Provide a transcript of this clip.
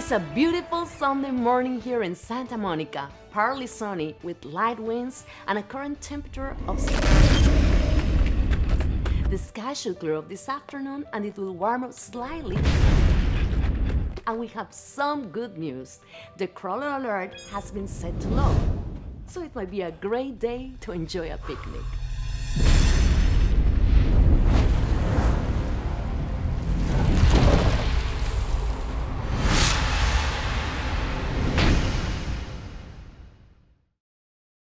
It's a beautiful Sunday morning here in Santa Monica, partly sunny with light winds and a current temperature of 6. The sky should clear up this afternoon and it will warm up slightly. And we have some good news. The crawler alert has been set to low, so it might be a great day to enjoy a picnic.